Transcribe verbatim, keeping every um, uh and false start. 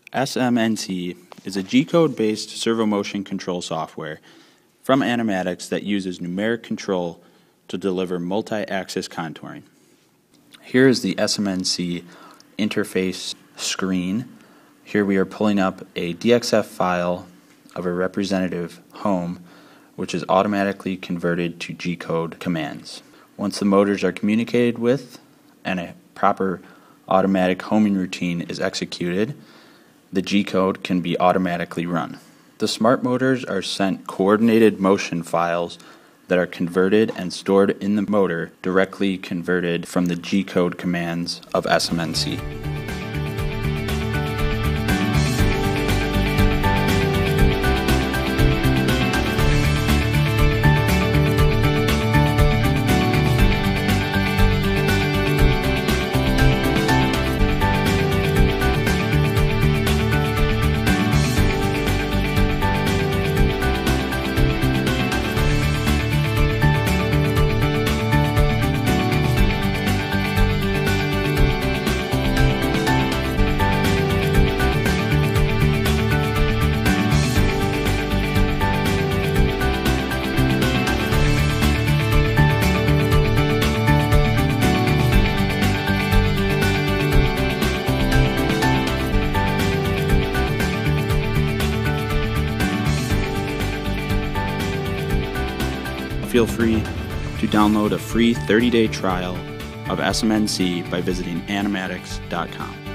S M N C is a G-code-based servo motion control software from Animatics that uses numeric control to deliver multi-axis contouring. Here is the S M N C interface screen. Here we are pulling up a D X F file of a representative home, which is automatically converted to G-code commands. Once the motors are communicated with and a proper automatic homing routine is executed, the G-code can be automatically run. The smart motors are sent coordinated motion files that are converted and stored in the motor, directly converted from the G-code commands of S M N C. Feel free to download a free thirty day trial of S M N C by visiting animatics dot com.